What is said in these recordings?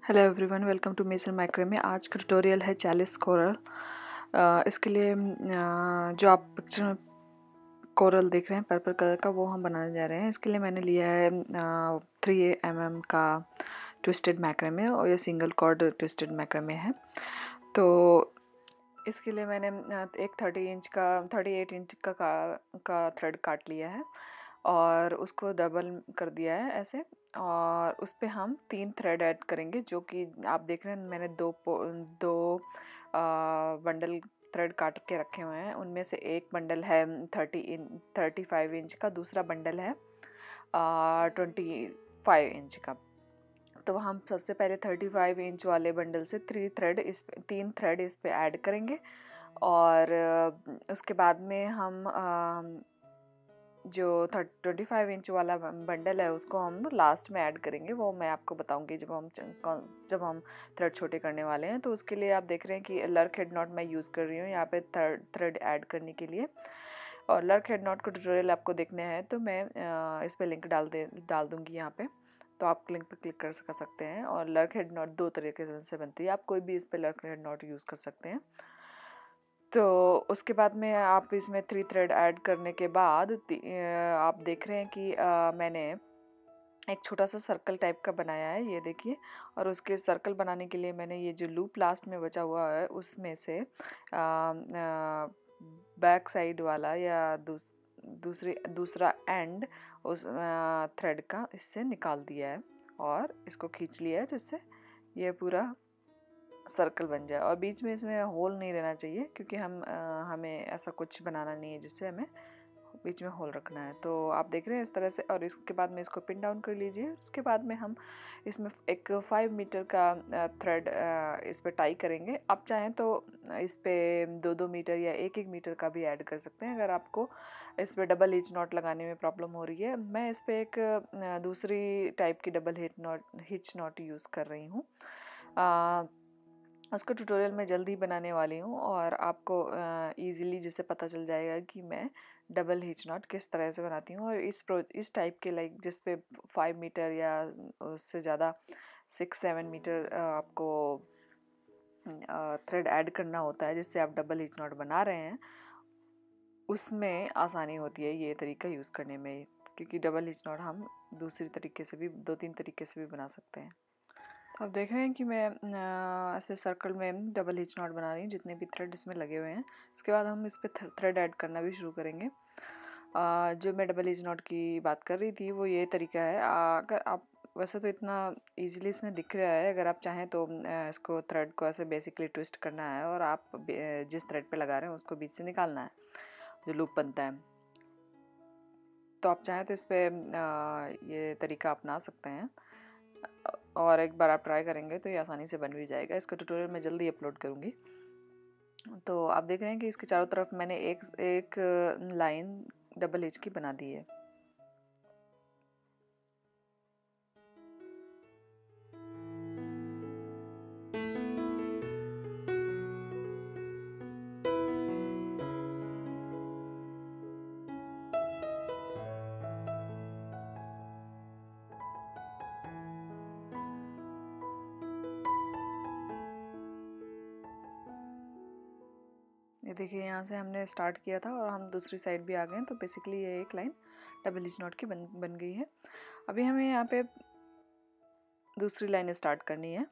Hello everyone, welcome to मेसन माइक्रो में। आज का ट्यूटोरियल है 40 कोरल। इसके लिए जो आप पिक्चर में कोरल देख रहे हैं पर्पल कलर का, वो हम बनाने जा रहे हैं। इसके लिए मैंने लिया है 3 mm का ट्विस्टेड मैक्रामे, और ये सिंगल कॉर्ड ट्विस्टेड मैक्रामे है। तो इसके लिए मैंने एक 38 इंच का थ्रेड काट लिया है और उसको डबल कर दिया है ऐसे। और उस पर हम 3 थ्रेड ऐड करेंगे, जो कि आप देख रहे हैं मैंने दो बंडल थ्रेड काट के रखे हुए हैं। उनमें से एक बंडल है 35 इंच का, दूसरा बंडल है 25 इंच का। तो हम सबसे पहले 35 इंच वाले बंडल से 3 थ्रेड इस पे ऐड करेंगे। और उसके बाद में हम जो 25 इंच वाला बंडल है उसको हम लास्ट में ऐड करेंगे। वो मैं आपको बताऊंगी जब हम थ्रेड छोटे करने वाले हैं। तो उसके लिए आप देख रहे हैं कि लर्क हेड नॉट मैं यूज़ कर रही हूँ यहाँ पे थ्रेड ऐड करने के लिए। और लर्क हेड नॉट का ट्यूटोरियल आपको देखने हैं तो मैं इस पर लिंक डाल दूँगी यहाँ पे, तो आप लिंक पे क्लिक कर सकते हैं। और लर्क हेड नॉट 2 तरीके से बनती है, आप कोई भी इस पर लर्क हेड नॉट यूज़ कर सकते हैं। तो उसके बाद में आप इसमें 3 थ्रेड ऐड करने के बाद आप देख रहे हैं कि मैंने एक छोटा सा सर्कल टाइप का बनाया है, ये देखिए। और उसके सर्कल बनाने के लिए मैंने ये जो लूप लास्ट में बचा हुआ है उसमें से बैक साइड वाला या दूसरा एंड उस थ्रेड का इससे निकाल दिया है और इसको खींच लिया है, जिससे ये पूरा सर्कल बन जाए। और बीच में इसमें होल नहीं रहना चाहिए, क्योंकि हमें ऐसा कुछ बनाना नहीं है जिससे हमें बीच में होल रखना है। तो आप देख रहे हैं इस तरह से। और इसके बाद में इसको पिन डाउन कर लीजिए। उसके बाद में हम इसमें एक 5 मीटर का थ्रेड इस पर टाई करेंगे। आप चाहें तो इस पर 2-2 मीटर या 1-1 मीटर का भी ऐड कर सकते हैं, अगर आपको इस पर डबल हिच नॉट लगाने में प्रॉब्लम हो रही है। मैं इस पर एक दूसरी टाइप की डबल हिच नॉट यूज़ कर रही हूँ। उसका ट्यूटोरियल मैं जल्दी बनाने वाली हूँ और आपको इजीली जिससे पता चल जाएगा कि मैं डबल हिच नॉट किस तरह से बनाती हूँ। और इस टाइप के लाइक जिस पे 5 मीटर या उससे ज़्यादा 6-7 मीटर आपको थ्रेड ऐड करना होता है, जिससे आप डबल हिच नॉट बना रहे हैं, उसमें आसानी होती है ये तरीका यूज़ करने में। क्योंकि डबल हिच नॉट हम दूसरी तरीके से भी 2-3 तरीके से भी बना सकते हैं। तो आप देख रहे हैं कि मैं ऐसे सर्कल में डबल हिच नॉट बना रही हूँ, जितने भी थ्रेड इसमें लगे हुए हैं। इसके बाद हम इस पर थ्रेड ऐड करना भी शुरू करेंगे। जो मैं डबल हिच नॉट की बात कर रही थी वो ये तरीका है। अगर आप वैसे तो इतना इजीली इसमें दिख रहा है, अगर आप चाहें तो इसको थ्रेड को ऐसे बेसिकली ट्विस्ट करना है और आप जिस थ्रेड पे लगा रहे हैं उसको बीच से निकालना है, जो लूप बनता है। तो आप चाहें तो इस पर ये तरीका अपना सकते हैं, और एक बार आप ट्राई करेंगे तो ये आसानी से बन भी जाएगा। इसका ट्यूटोरियल मैं जल्दी अपलोड करूँगी। तो आप देख रहे हैं कि इसके चारों तरफ मैंने एक लाइन डबल हिच की बना दी है। ये देखिए, यहाँ से हमने स्टार्ट किया था और हम दूसरी साइड भी आ गए हैं। तो बेसिकली ये एक लाइन डबल हिच नॉट की बन गई है। अभी हमें यहाँ पे दूसरी लाइन स्टार्ट करनी है।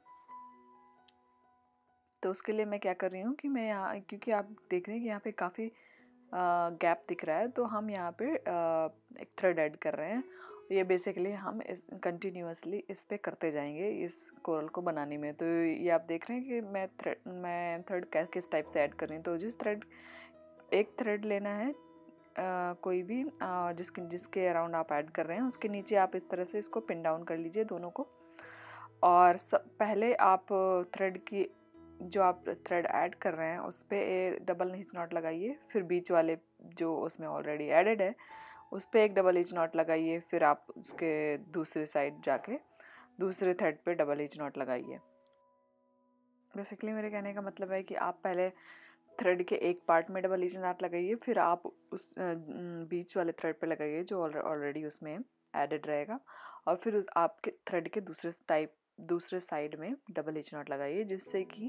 तो उसके लिए मैं क्या कर रही हूँ कि मैं यहाँ, क्योंकि आप देख रहे हैं कि यहाँ पे काफ़ी गैप दिख रहा है, तो हम यहाँ पे एक थ्रेड ऐड कर रहे हैं। ये बेसिकली हम कंटिन्यूअसली इस पे करते जाएंगे इस कोरल को बनाने में। तो ये आप देख रहे हैं कि मैं थ्रेड किस टाइप से ऐड कर रही हूँ। तो एक थ्रेड लेना है कोई भी जिसके अराउंड आप ऐड कर रहे हैं, उसके नीचे आप इस तरह से इसको पिन डाउन कर लीजिए दोनों को। और पहले आप जो आप थ्रेड ऐड कर रहे हैं उस पर डबल हिच नॉट लगाइए। फिर बीच वाले जो उसमें ऑलरेडी एडेड है उस पर एक डबल हिच नॉट लगाइए। फिर आप उसके दूसरे साइड जाके दूसरे थ्रेड पे डबल हिच नॉट लगाइए। बेसिकली मेरे कहने का मतलब है कि आप पहले थ्रेड के एक पार्ट में डबल हिच नॉट लगाइए, फिर आप उस बीच वाले थ्रेड पे लगाइए जो ऑलरेडी उसमें एडेड रहेगा। और फिर आपके थ्रेड के दूसरे साइड में डबल हिच नॉट लगाइए, जिससे कि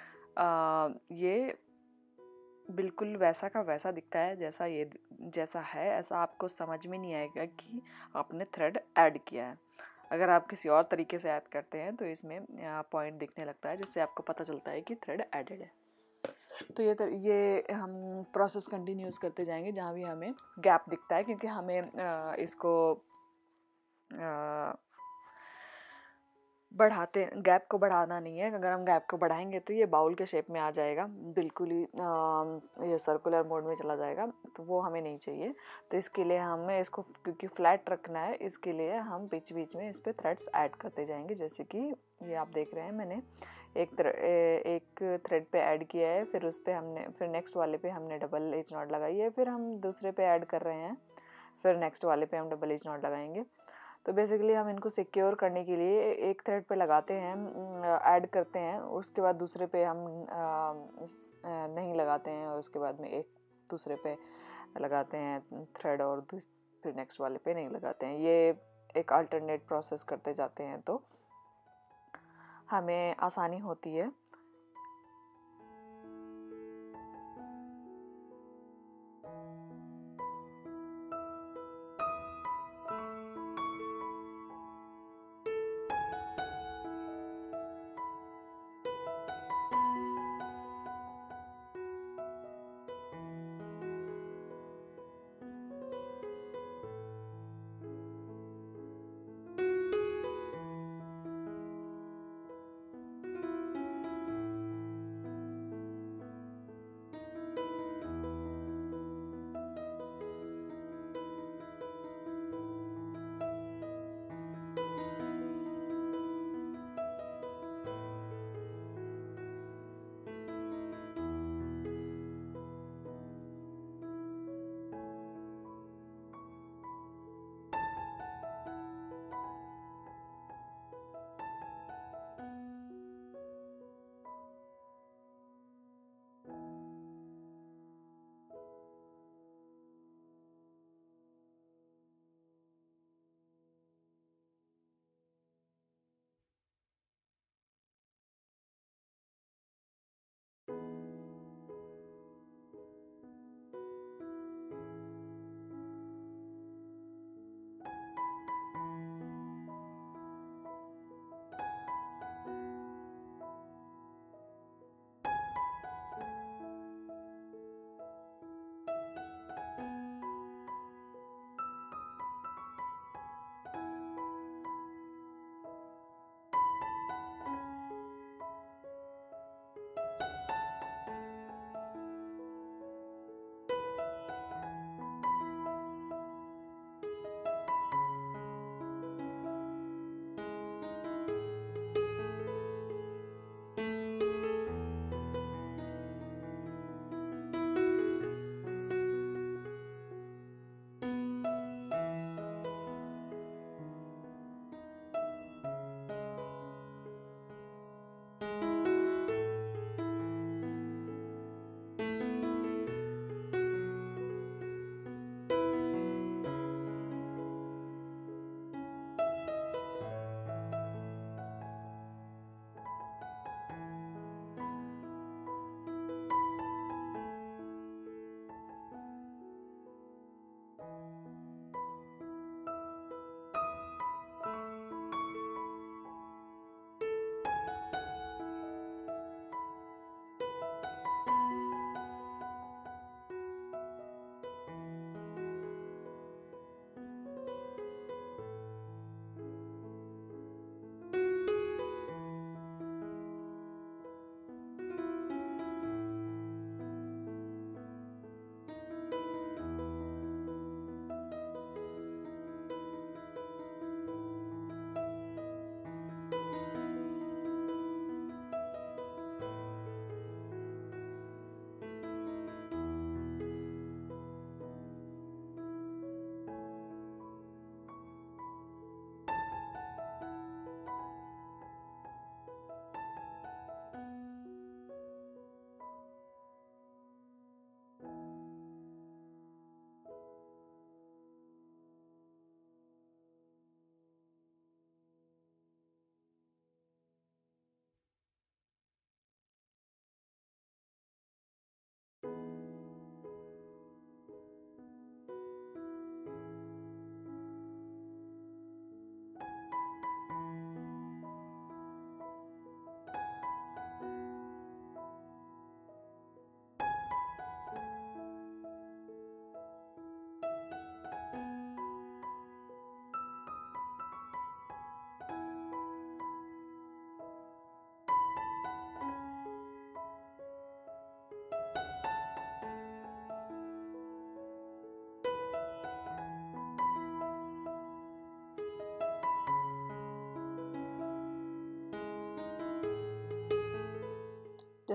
ये बिल्कुल वैसा का वैसा दिखता है जैसा है, ऐसा आपको समझ में नहीं आएगा कि आपने थ्रेड ऐड किया है। अगर आप किसी और तरीके से ऐड करते हैं तो इसमें पॉइंट दिखने लगता है, जिससे आपको पता चलता है कि थ्रेड एडेड है। तो ये हम प्रोसेस कंटिन्यूस करते जाएंगे जहाँ भी हमें गैप दिखता है, क्योंकि हमें इसको गैप को बढ़ाना नहीं है। अगर हम गैप को बढ़ाएंगे तो ये बाउल के शेप में आ जाएगा, बिल्कुल ही ये सर्कुलर मोड में चला जाएगा, तो वो हमें नहीं चाहिए। तो इसके लिए हमें इसको क्योंकि फ्लैट रखना है, इसके लिए हम बीच बीच में इस पर थ्रेड्स ऐड करते जाएंगे। जैसे कि ये आप देख रहे हैं, मैंने एक थ्रेड पे ऐड किया है, फिर नेक्स्ट वाले पे हमने डबल एच नॉट लगाई है, फिर हम दूसरे पे ऐड कर रहे हैं, फिर नेक्स्ट वाले पे हम डबल एच नॉट लगाएंगे। तो बेसिकली हम इनको सिक्योर करने के लिए एक थ्रेड पे लगाते हैं, ऐड करते हैं, उसके बाद दूसरे पे हम नहीं लगाते हैं, और उसके बाद में एक दूसरे पे लगाते हैं थ्रेड, और फिर नेक्स्ट वाले पे नहीं लगाते हैं। ये एक अल्टरनेट प्रोसेस करते जाते हैं तो हमें आसानी होती है।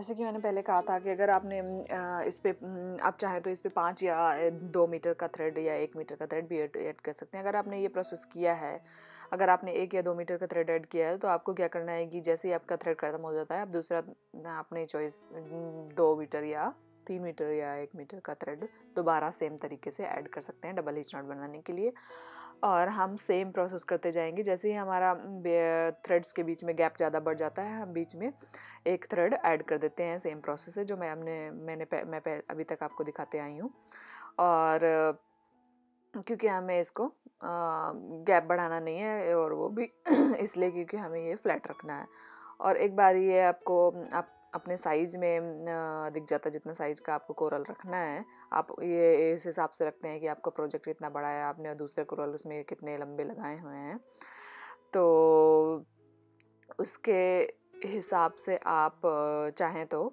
जैसे कि मैंने पहले कहा था कि अगर आपने इस पे आप चाहें तो इस पे 5 या 2 मीटर का थ्रेड या 1 मीटर का थ्रेड भी ऐड कर सकते हैं। अगर आपने ये प्रोसेस किया है, अगर आपने 1 या 2 मीटर का थ्रेड ऐड किया है, तो आपको क्या करना है कि जैसे ही आपका थ्रेड खत्म हो जाता है, आप दूसरा अपनी चॉइस 2 मीटर या 3 मीटर या 1 मीटर का थ्रेड दोबारा सेम तरीके से ऐड कर सकते हैं डबल हिच नॉट बनाने के लिए। और हम सेम प्रोसेस करते जाएंगे। जैसे ही हमारा थ्रेड्स के बीच में गैप ज़्यादा बढ़ जाता है, हम बीच में एक थ्रेड ऐड कर देते हैं। सेम प्रोसेस है जो मैं अभी तक आपको दिखाते आई हूँ। और क्योंकि हमें इसको गैप बढ़ाना नहीं है, और वो भी इसलिए क्योंकि हमें ये फ्लैट रखना है। और एक बार ये आपको आप अपने साइज़ में दिख जाता है जितना साइज़ का आपको कोरल रखना है। आप ये इस हिसाब से रखते हैं कि आपका प्रोजेक्ट कितना बड़ा है, आपने दूसरे कोरल उसमें कितने लंबे लगाए हुए हैं, तो उसके हिसाब से आप चाहें तो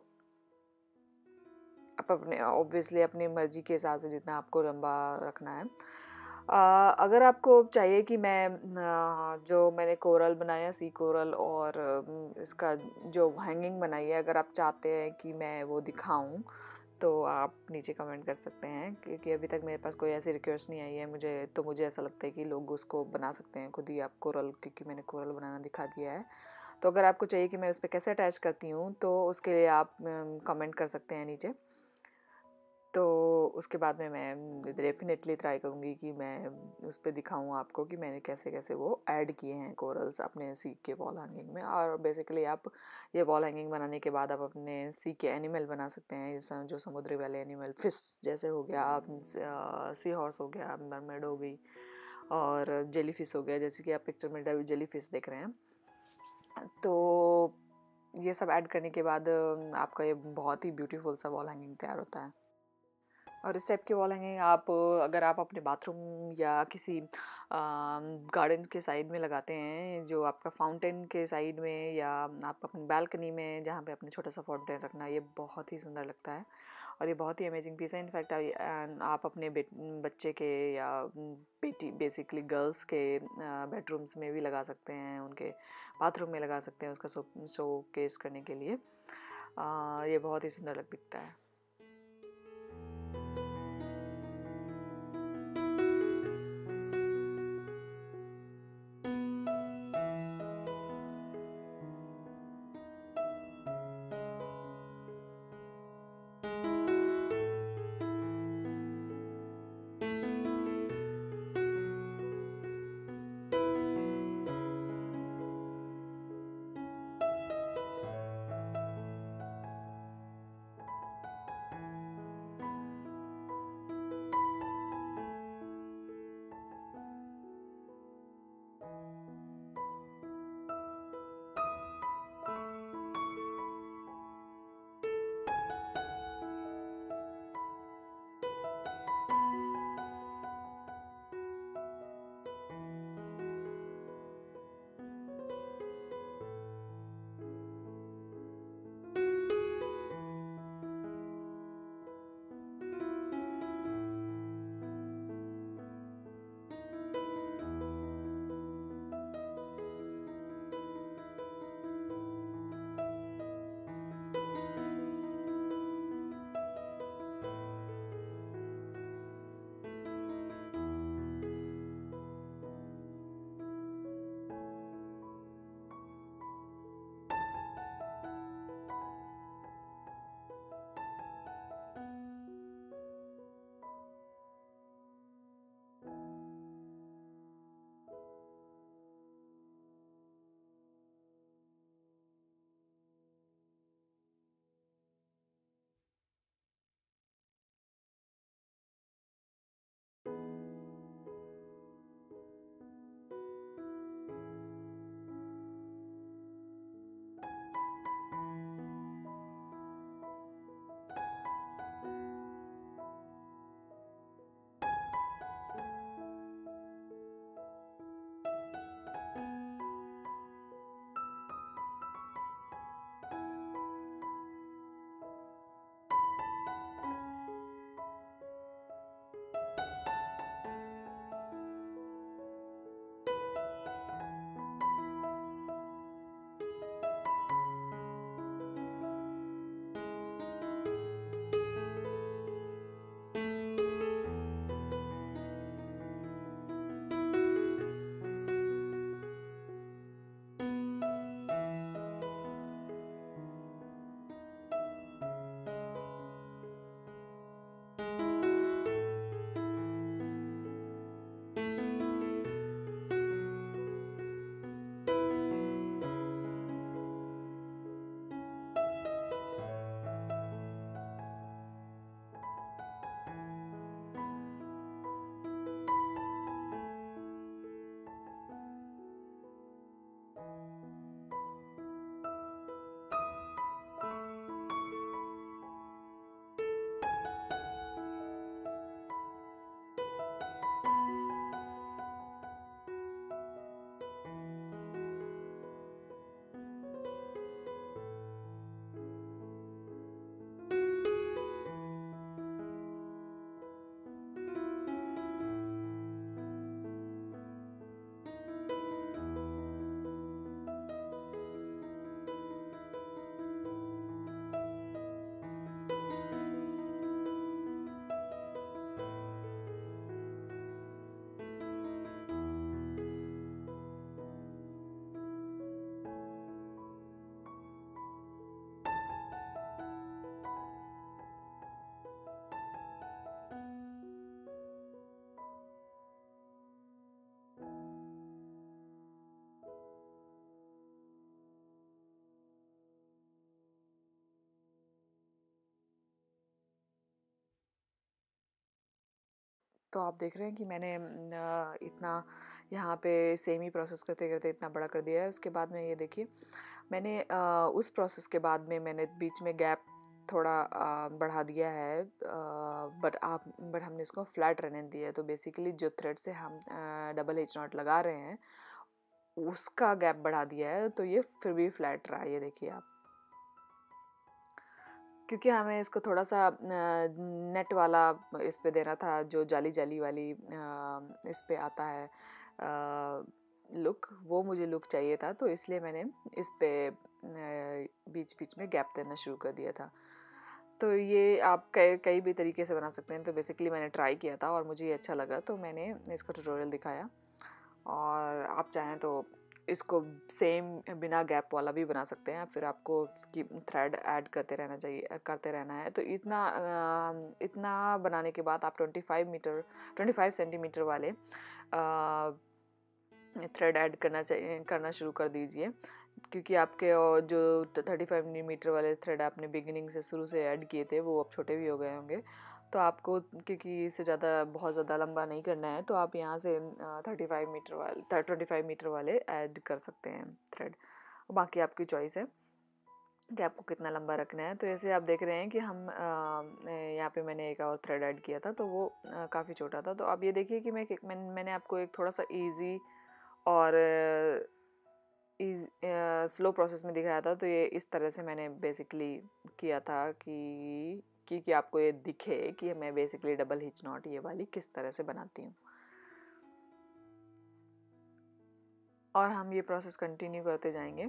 आप अपने ऑब्वियसली अपनी मर्जी के हिसाब से जितना आपको लंबा रखना है। अगर आपको चाहिए कि मैं जो मैंने कोरल बनाया सी कोरल और इसका जो हैंगिंग बनाई है, अगर आप चाहते हैं कि मैं वो दिखाऊं, तो आप नीचे कमेंट कर सकते हैं, क्योंकि अभी तक मेरे पास कोई ऐसी रिक्वेस्ट नहीं आई है। मुझे ऐसा लगता है कि लोग उसको बना सकते हैं खुद ही आप कोरल, क्योंकि मैंने कोरल बनाना दिखा दिया है। तो अगर आपको चाहिए कि मैं उस पर कैसे अटैच करती हूँ, तो उसके लिए आप कमेंट कर सकते हैं नीचे। तो उसके बाद में मैं डेफिनेटली ट्राई करूँगी कि मैं उस पर दिखाऊँ आपको कि मैंने कैसे कैसे वो ऐड किए हैं कोरल्स अपने सीक के वॉल हैंगिंग में। और बेसिकली आप ये वॉल हैंगिंग बनाने के बाद आप अपने सीक के एनिमल बना सकते हैं, जो समुद्री वाले एनिमल, फिश जैसे हो गया, आप सी हॉर्स हो गया, मरमेड हो गई, और जेली फिश हो गया, जैसे कि आप पिक्चर में जेली फिश देख रहे हैं। तो ये सब ऐड करने के बाद आपका ये बहुत ही ब्यूटीफुल सा वॉल हैंगिंग तैयार होता है। और इस टाइप के वॉल हैंगिंग आप अगर आप अपने बाथरूम या किसी गार्डन के साइड में लगाते हैं, जो आपका फाउंटेन के साइड में, या आप अपनी बालकनी में जहाँ पे अपने छोटा सा फाउंटेन रखना, ये बहुत ही सुंदर लगता है और ये बहुत ही अमेजिंग पीस है। इनफैक्ट आप अपने बच्चे के या बेटी बेसिकली गर्ल्स के बेडरूम्स में भी लगा सकते हैं, उनके बाथरूम में लगा सकते हैं उसका शो केस करने के लिए। ये बहुत ही सुंदर दिखता है। तो आप देख रहे हैं कि मैंने इतना यहाँ पे सेम ही प्रोसेस करते करते इतना बड़ा कर दिया है। उसके बाद में ये देखिए मैंने उस प्रोसेस के बाद में मैंने बीच में गैप थोड़ा बढ़ा दिया है, बट हमने इसको फ्लैट रहने दिया है। तो बेसिकली जो थ्रेड से हम डबल हिच नॉट लगा रहे हैं उसका गैप बढ़ा दिया है, तो ये फिर भी फ्लैट रहा है। ये देखिए आप, क्योंकि हमें इसको थोड़ा सा नेट वाला इस पे देना था, जो जाली जाली वाली इस पे आता है लुक, वो मुझे लुक चाहिए था। तो इसलिए मैंने इस पे बीच बीच में गैप देना शुरू कर दिया था। तो ये आप कई भी तरीके से बना सकते हैं। तो बेसिकली मैंने ट्राई किया था और मुझे ये अच्छा लगा, तो मैंने इसका ट्यूटोरियल दिखाया। और आप चाहें तो इसको सेम बिना गैप वाला भी बना सकते हैं, फिर आपको थ्रेड ऐड करते रहना है। तो इतना बनाने के बाद आप 25 सेंटीमीटर वाले थ्रेड ऐड करना शुरू कर दीजिए, क्योंकि आपके जो 35 मिलीमीटर वाले थ्रेड आपने बिगिनिंग से शुरू से ऐड किए थे वो अब छोटे भी हो गए होंगे। तो आपको, क्योंकि इससे बहुत ज़्यादा लंबा नहीं करना है, तो आप यहाँ से 25 मीटर वाले ऐड कर सकते हैं थ्रेड। बाकी आपकी चॉइस है कि आपको कितना लंबा रखना है। तो ऐसे आप देख रहे हैं कि हम यहाँ पे मैंने एक और थ्रेड ऐड किया था, तो वो काफ़ी छोटा था। तो अब ये देखिए कि मैंने आपको एक थोड़ा सा ईजी और स्लो प्रोसेस में दिखाया था। तो ये इस तरह से मैंने बेसिकली किया था कि आपको ये दिखे कि मैं बेसिकली डबल हिच नॉट ये वाली किस तरह से बनाती हूँ। और हम ये प्रोसेस कंटिन्यू करते जाएंगे।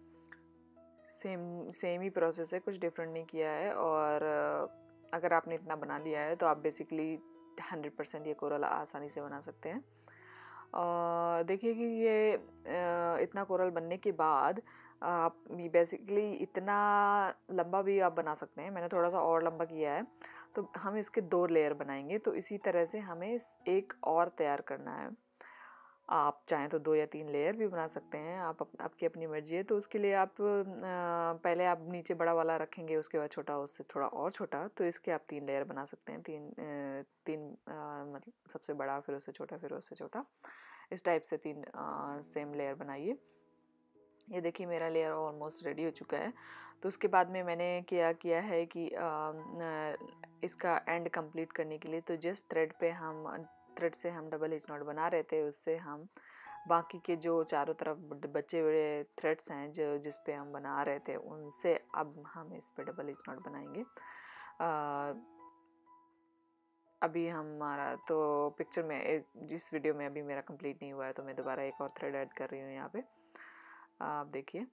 सेम ही प्रोसेस है, कुछ डिफरेंट नहीं किया है। और अगर आपने इतना बना लिया है तो आप बेसिकली 100% ये कोरल आसानी से बना सकते हैं। देखिए कि ये इतना कोरल बनने के बाद आप बेसिकली इतना लंबा भी आप बना सकते हैं। मैंने थोड़ा सा और लंबा किया है। तो हम इसके 2 लेयर बनाएंगे। तो इसी तरह से हमें एक और तैयार करना है। आप चाहें तो 2 या 3 लेयर भी बना सकते हैं, आपकी अपनी मर्जी है। तो उसके लिए आप पहले आप नीचे बड़ा वाला रखेंगे, उसके बाद छोटा, उससे थोड़ा और छोटा। तो इसके आप 3 लेयर बना सकते हैं। तीन मतलब सबसे बड़ा, फिर उससे छोटा, फिर उससे छोटा, इस टाइप से 3 सेम लेयर बनाइए। ये देखिए मेरा लेयर ऑलमोस्ट रेडी हो चुका है। तो उसके बाद में मैंने क्या किया है कि इसका एंड कंप्लीट करने के लिए, तो जिस थ्रेड से हम डबल हिच नॉट बना रहे थे, उससे हम बाकी के जो चारों तरफ बचे हुए थ्रेड्स हैं जिस पे हम बना रहे थे, उनसे अब हम इस पे डबल हिच नॉट बनाएंगे। अभी हमारा तो पिक्चर में, जिस वीडियो में अभी मेरा कंप्लीट नहीं हुआ है, तो मैं दोबारा एक और थ्रेड ऐड कर रही हूँ यहाँ पे। आप देखिए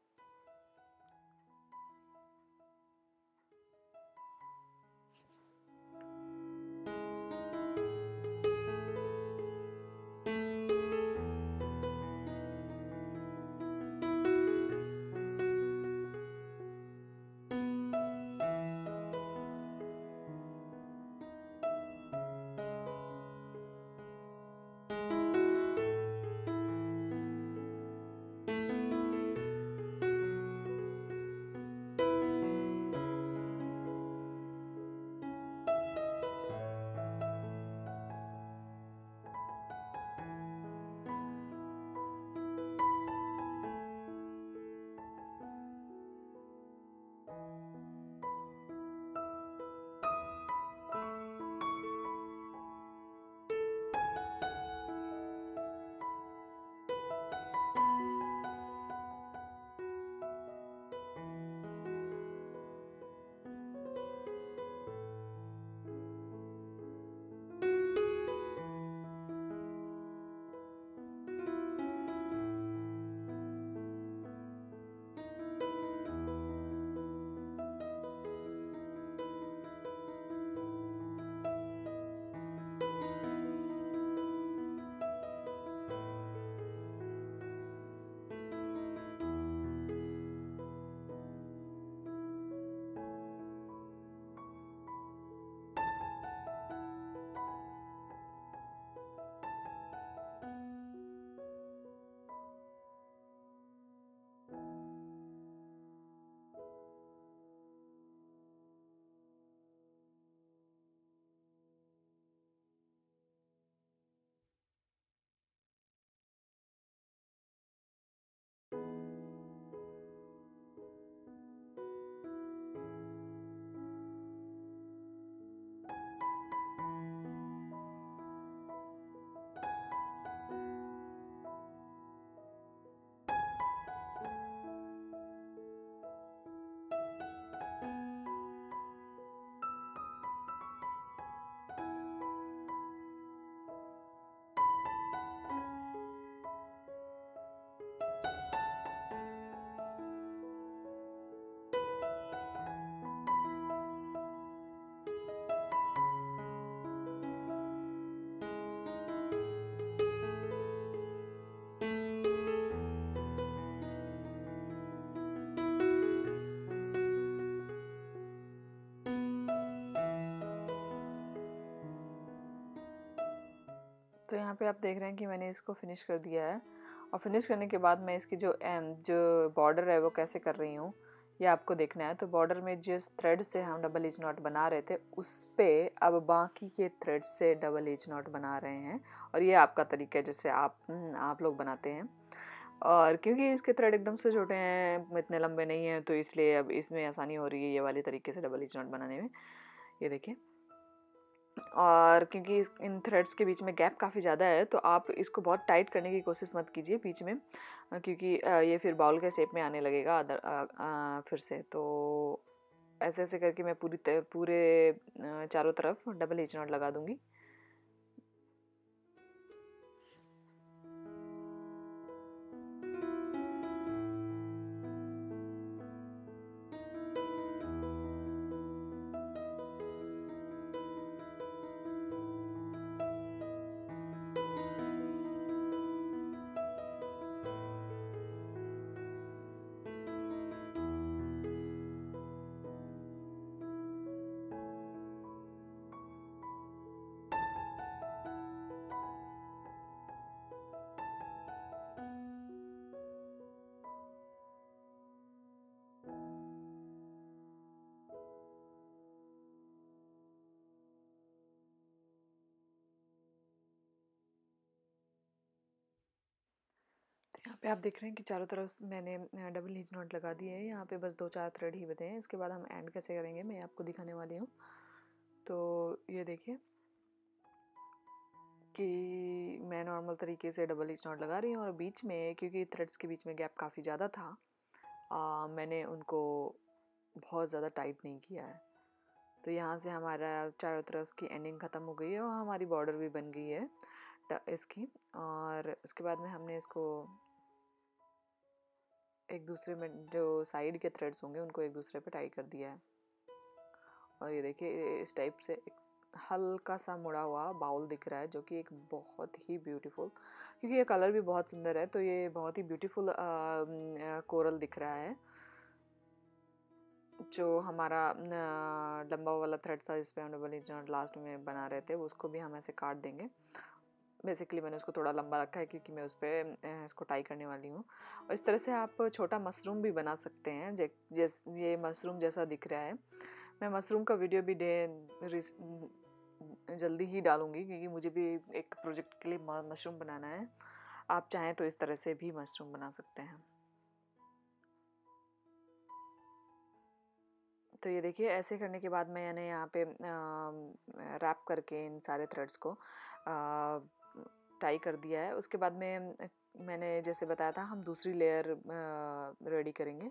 यहाँ पे आप देख रहे हैं कि मैंने इसको फिनिश कर दिया है, और फिनिश करने के बाद मैं इसकी जो बॉर्डर है वो कैसे कर रही हूँ ये आपको देखना है। तो बॉर्डर में जिस थ्रेड से हम डबल एज नॉट बना रहे थे उस पे अब बाकी के थ्रेड से डबल एज नॉट बना रहे हैं, और ये आपका तरीका है जैसे आप लोग बनाते हैं। और क्योंकि इसके थ्रेड एकदम से छोटे हैं, इतने लंबे नहीं हैं, तो इसलिए अब इसमें आसानी हो रही है ये वाले तरीके से डबल एज नॉट बनाने में। ये देखिए, और क्योंकि इन थ्रेड्स के बीच में गैप काफ़ी ज़्यादा है तो आप इसको बहुत टाइट करने की कोशिश मत कीजिए बीच में, क्योंकि ये फिर बाउल के शेप में आने लगेगा फिर से। तो ऐसे ऐसे करके मैं पूरे चारों तरफ डबल एज नॉट लगा दूंगी। यहाँ पे आप देख रहे हैं कि चारों तरफ मैंने डबल हिच नॉट लगा दिए हैं। यहाँ पे बस 2-4 थ्रेड ही बचे हैं। इसके बाद हम एंड कैसे करेंगे मैं आपको दिखाने वाली हूँ। तो ये देखिए कि मैं नॉर्मल तरीके से डबल हिच नॉट लगा रही हूँ, और बीच में क्योंकि थ्रेड्स के बीच में गैप काफ़ी ज़्यादा था, मैंने उनको बहुत ज़्यादा टाइट नहीं किया है। तो यहाँ से हमारा चारों तरफ की एंडिंग ख़त्म हो गई है और हमारी बॉर्डर भी बन गई है इसकी। और उसके बाद में हमने इसको एक दूसरे में जो साइड के थ्रेड्स होंगे उनको एक दूसरे पे टाई कर दिया है। और ये देखिए इस टाइप से एक हल्का सा मुड़ा हुआ बाउल दिख रहा है, जो कि एक बहुत ही ब्यूटीफुल, क्योंकि ये कलर भी बहुत सुंदर है तो ये बहुत ही ब्यूटीफुल कोरल दिख रहा है। जो हमारा लंबा वाला थ्रेड था जिस पे हम डबल हिच नॉट लास्ट में बना रहे थे उसको भी हम ऐसे काट देंगे। बेसिकली मैंने उसको थोड़ा लंबा रखा है क्योंकि मैं उस पर इसको टाई करने वाली हूँ। और इस तरह से आप छोटा मशरूम भी बना सकते हैं, ये मशरूम जैसा दिख रहा है। मैं मशरूम का वीडियो भी जल्दी ही डालूंगी, क्योंकि मुझे भी एक प्रोजेक्ट के लिए मशरूम बनाना है। आप चाहें तो इस तरह से भी मशरूम बना सकते हैं। तो ये देखिए ऐसे करने के बाद मैंने यहाँ पे रैप करके इन सारे थ्रेड्स को टाई कर दिया है। उसके बाद में मैंने जैसे बताया था हम दूसरी लेयर रेडी करेंगे।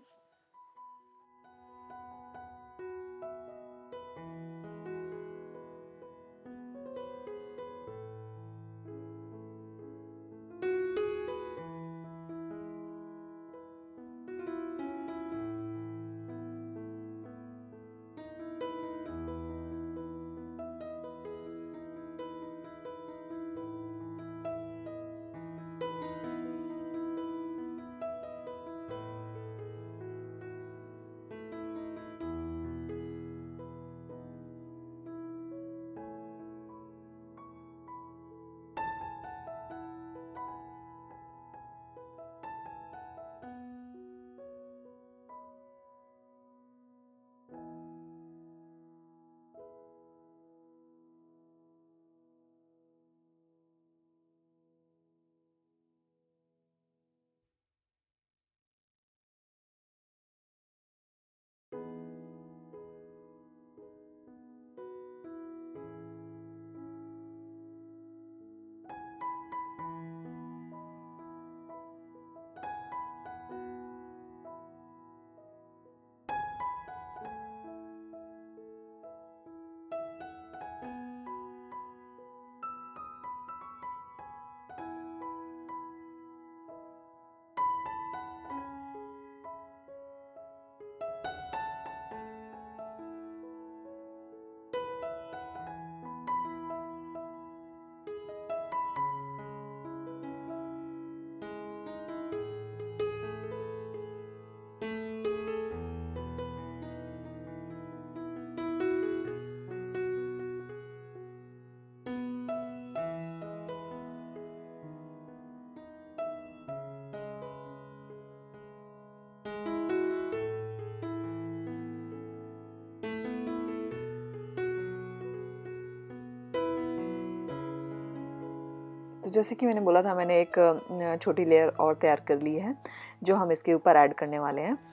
जैसे कि मैंने बोला था, मैंने एक छोटी लेयर और तैयार कर ली है जो हम इसके ऊपर ऐड करने वाले हैं।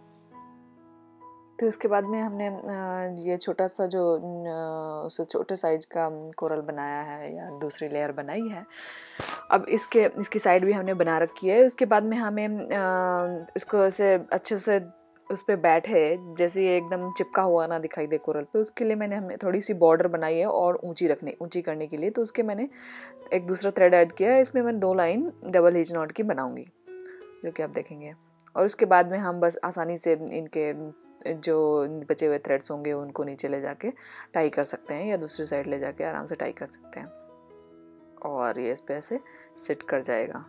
तो इसके बाद में हमने ये छोटा सा जो उससे छोटे साइज का कोरल बनाया है या दूसरी लेयर बनाई है। अब इसकी साइड भी हमने बना रखी है। उसके बाद में हमें इसको ऐसे अच्छे से उस पर बैठे, जैसे ये एकदम चिपका हुआ ना दिखाई दे कोरल पे, उसके लिए मैंने हमें थोड़ी सी बॉर्डर बनाई है और ऊंची करने के लिए। तो उसके मैंने एक दूसरा थ्रेड ऐड किया है। इसमें मैं 2 लाइन डबल हिच नॉट की बनाऊंगी, जो कि आप देखेंगे। और उसके बाद में हम बस आसानी से इनके जो बचे हुए थ्रेड्स होंगे उनको नीचे ले जाके टाई कर सकते हैं, या दूसरी साइड ले जाके आराम से टाई कर सकते हैं, और ये इस पे ऐसे सिट कर जाएगा।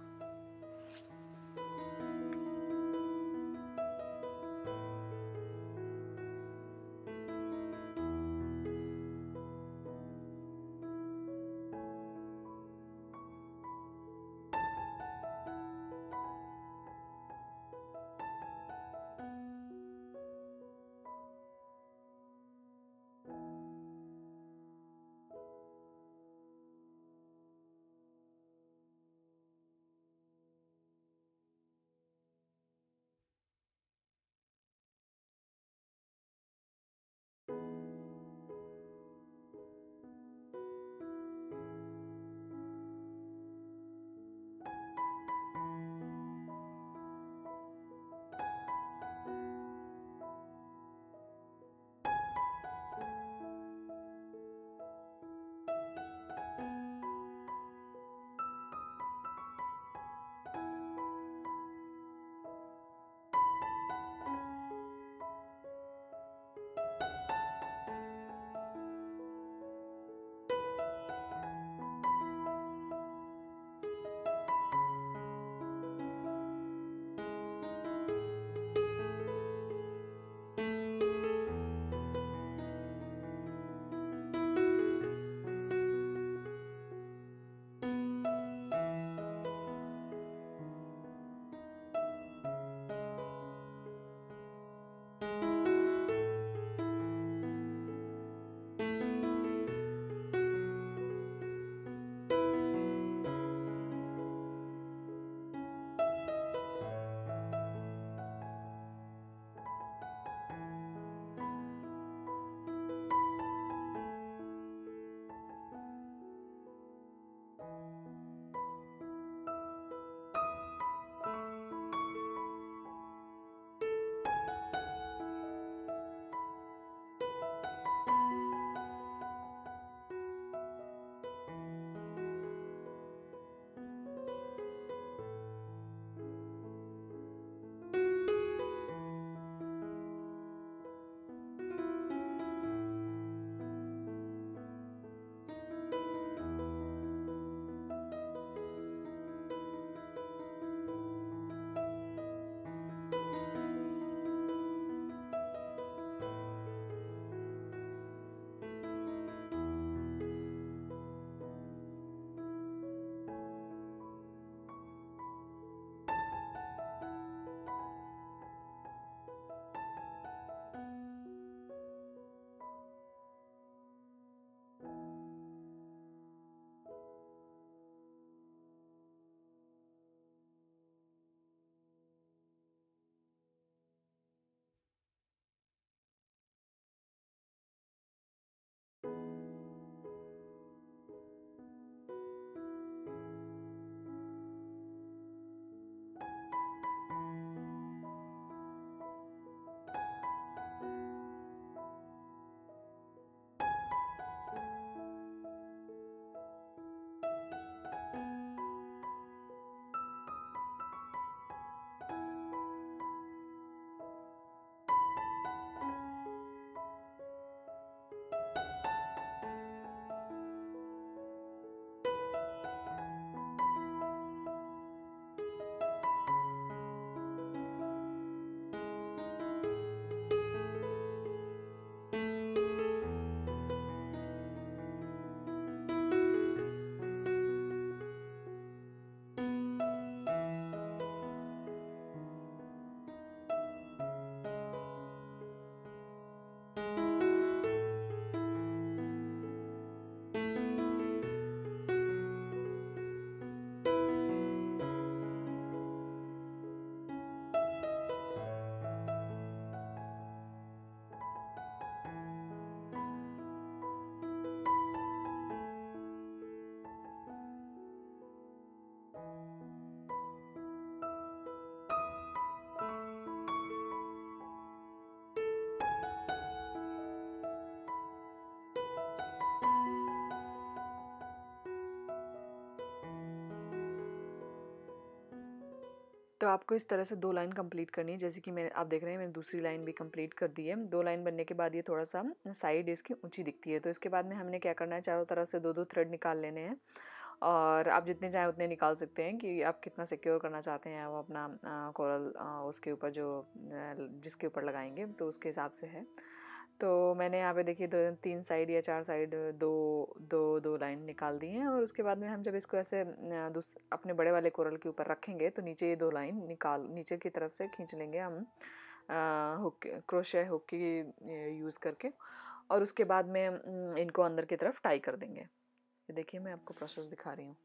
तो आपको इस तरह से 2 लाइन कंप्लीट करनी है, जैसे कि मैं आप देख रहे हैं मैंने दूसरी लाइन भी कंप्लीट कर दी है। 2 लाइन बनने के बाद ये थोड़ा-सा साइड इसकी ऊँची दिखती है, तो इसके बाद में हमने क्या करना है, चारों तरफ से 2-2 थ्रेड निकाल लेने हैं और आप जितने चाहें उतने निकाल सकते हैं कि आप कितना सिक्योर करना चाहते हैं वो अपना कोरल उसके ऊपर जो जिसके ऊपर लगाएँगे तो उसके हिसाब से है। तो मैंने यहाँ पे देखिए 3 साइड या 4 साइड 2 लाइन निकाल दी हैं और उसके बाद में हम जब इसको ऐसे अपने बड़े वाले कोरल के ऊपर रखेंगे तो नीचे ये 2 लाइन नीचे की तरफ से खींच लेंगे हम हुक क्रोशे हुक की यूज़ करके और उसके बाद में इनको अंदर की तरफ टाई कर देंगे। ये देखिए मैं आपको प्रोसेस दिखा रही हूँ।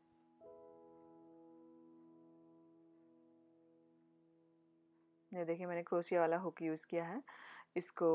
ये देखिए मैंने क्रोशिया वाला हुक यूज़ किया है। इसको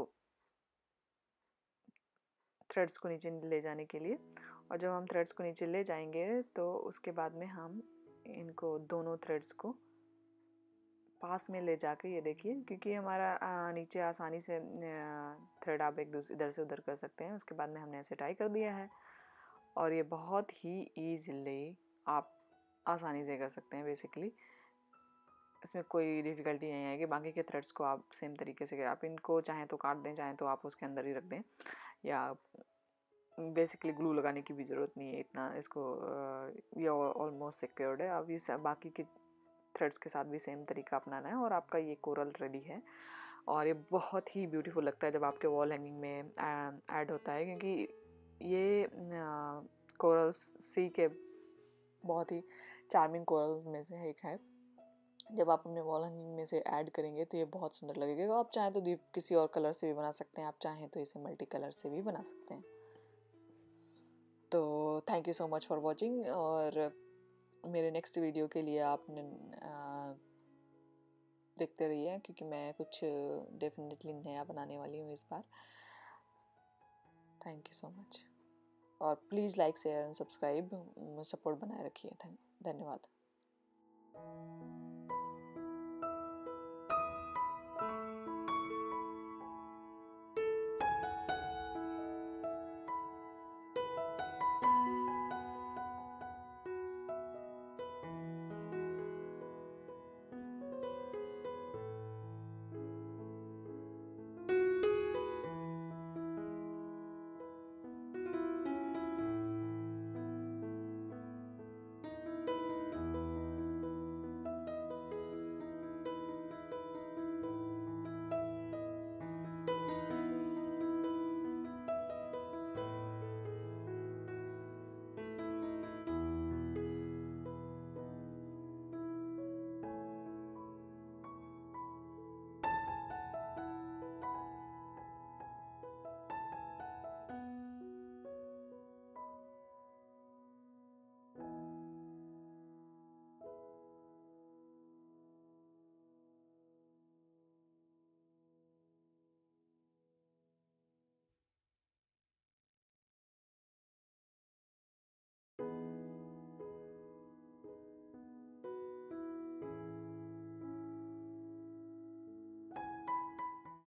थ्रेड्स को नीचे ले जाने के लिए और जब हम थ्रेड्स को नीचे ले जाएंगे तो उसके बाद में हम इनको दोनों थ्रेड्स को पास में ले जाके ये देखिए क्योंकि हमारा नीचे आसानी से थ्रेड आप एक दूसरे इधर से उधर कर सकते हैं। उसके बाद में हमने ऐसे टाई कर दिया है और ये बहुत ही ईज़िली आप आसानी से कर सकते हैं। बेसिकली इसमें कोई डिफ़िकल्टी नहीं आएगी। बाकी के थ्रेड्स को आप सेम तरीके से आप इनको चाहें तो काट दें, चाहें तो आप उसके अंदर ही रख दें या बेसिकली ग्लू लगाने की भी ज़रूरत नहीं है इतना। इसको ये ऑलमोस्ट सिक्योर्ड है। अब इस बाकी के थ्रेड्स के साथ भी सेम तरीका अपनाना है और आपका ये कोरल रेडी है और ये बहुत ही ब्यूटीफुल लगता है जब आपके वॉल हैंगिंग में ऐड होता है क्योंकि ये कोरल सी के बहुत ही चार्मिंग कोरल्स में से एक है। जब आप अपने वॉल हैंगिंग में से ऐड करेंगे तो ये बहुत सुंदर लगेगा। आप चाहें तो किसी और कलर से भी बना सकते हैं, आप चाहें तो इसे मल्टी कलर से भी बना सकते हैं। तो thank you so much for watching और मेरे नेक्स्ट वीडियो के लिए आपने देखते रहिए क्योंकि मैं कुछ डेफिनेटली नया बनाने वाली हूँ इस बार। थैंक यू सो मच और please like share and subscribe, support बनाए रखिए। धन्यवाद।